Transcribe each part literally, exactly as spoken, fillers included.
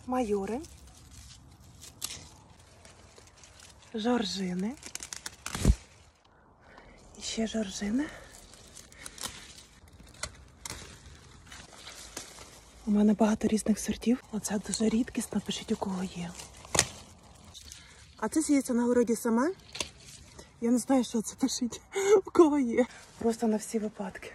майори, жоржини, і ще жоржини. У мене багато різних сортів. Оце дуже рідкісно, пишіть, у кого є. А це сіється на городі саме. Я не знаю, що це, пишіть, у кого є. Просто на всі випадки.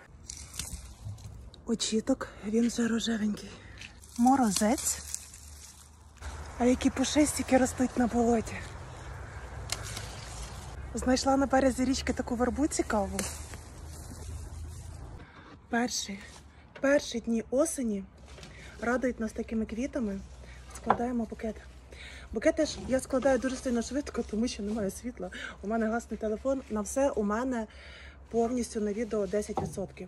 Очіток, він вже рожевенький. Морозець. А які пушистики ростуть на болоті. Знайшла на березі річки таку вербу цікаву. Перші, перші дні осені радують нас такими квітами. Складаємо букет. Букети ж я складаю дуже сильно швидко, тому що немає світла. У мене гасний телефон. На все у мене повністю на відео десять відсотків.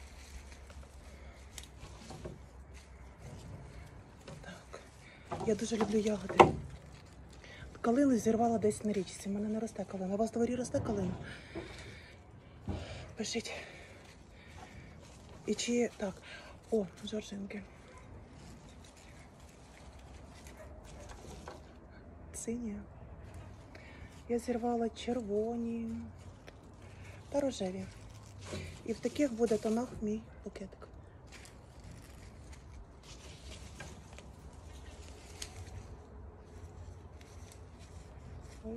Так. Я дуже люблю ягоди. Калину зірвала десь на річці. У мене не росте калина. У вас в дворі росте калина? Пишіть. І чи... Так. О, жоржинки. Сині. Я зірвала червоні та рожеві. І в таких буде тонах мій букетик. Ой.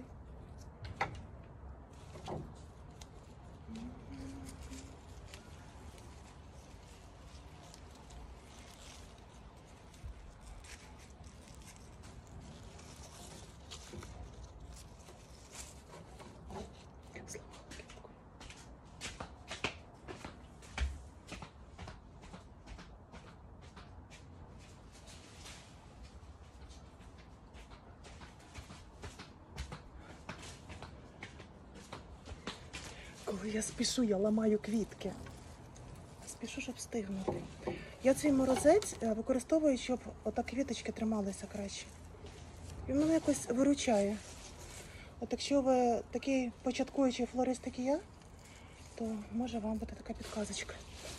Коли я спішу, я ламаю квітки. Спішу, щоб встигнути. Я цей морозець використовую, щоб отак квіточки трималися краще. І мене якось виручає. От якщо ви такий початкуючий флорист, як і я, то може вам буде така підказочка.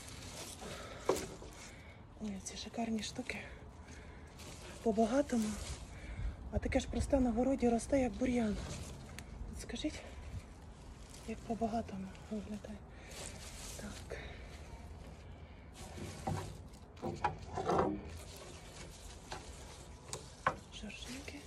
Ой, ці шикарні штуки. По-багатому. А таке ж просте на городі росте, як бур'ян. От скажіть, як по-багатому виглядає. Так. Жоржинки.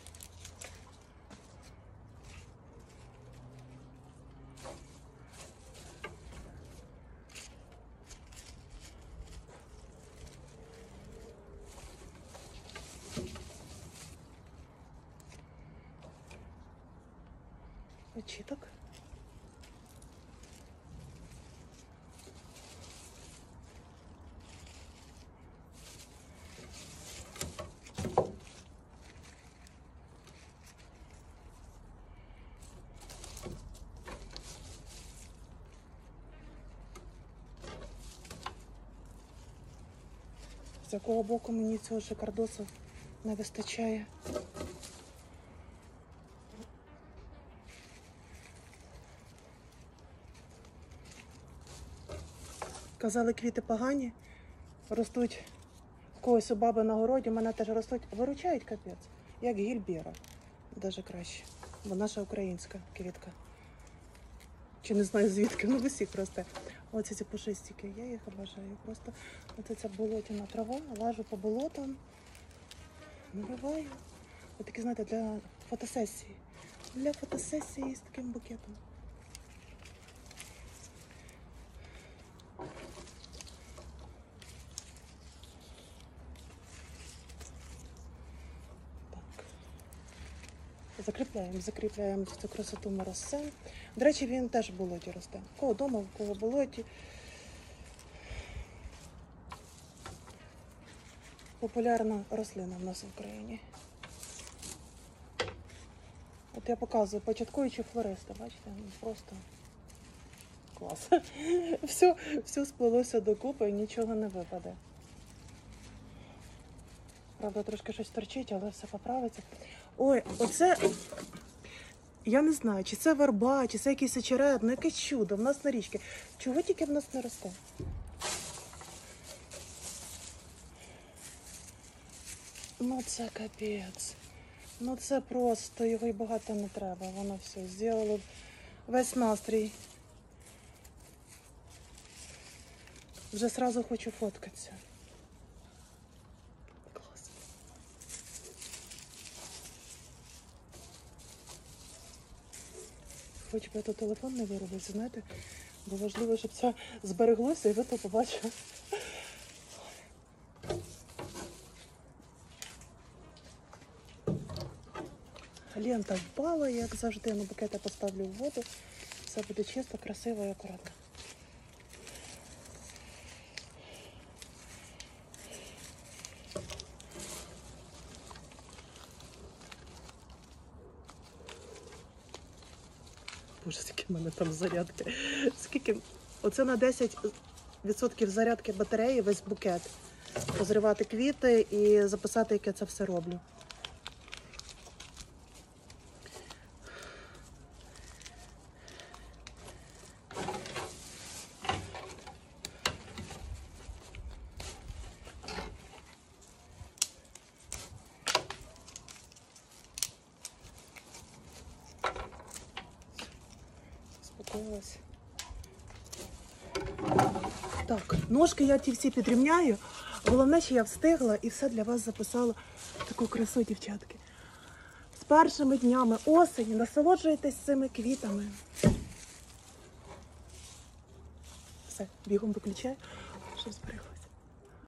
Очіток. З якого боку мені цього шикардосу не вистачає. Казали, квіти погані, ростуть в когось у баби на городі, в мене теж ростуть, виручають капець, як гільбера, навіть краще, бо наша українська квітка. Чи не знаю звідки, ну в усіх росте. Оці ці пушистики, я їх обожаю. Просто оце ця болотяна трава, лажу по болотам, нариваю. Ось такі, знаєте, для фотосесії. Для фотосесії з таким букетом. Закріпляємо, закріпляємо цю красоту морозцем. До речі, він теж в болоті росте. В кого вдома, в кого в болоті. Популярна рослина в нас в Україні. От я показую початкуючи флориста, бачите, просто клас. Все, все сплелося докупи і нічого не випаде. Правда, трошки щось торчить, але все поправиться. Ой, оце, я не знаю, чи це верба, чи це якийсь очерет, ну якесь чудо в нас на річці. Чого тільки в нас не росте? Ну це капець. Ну це просто, його і багато не треба. Воно все зробило весь настрій. Вже сразу хочу фоткатися. Клас. Хоч би то телефон не виробився, знаєте, бо важливо, щоб це збереглося і ви то побачили. Лента впала, як завжди, ну букет я поставлю в воду. Все буде чисто, красиво і акуратно. Боже, скільки в мене там зарядки. Скільки? Оце на десять відсотків зарядки батареї весь букет. Позривати квіти і записати, як я це все роблю. Успокоилась. Так, ножки я ті всі підрівняю. Головне, що я встигла і все для вас записала таку красу, дівчатки. З першими днями осені насолоджуйтесь цими квітами. Все, бігом виключаю, щоб зберегла.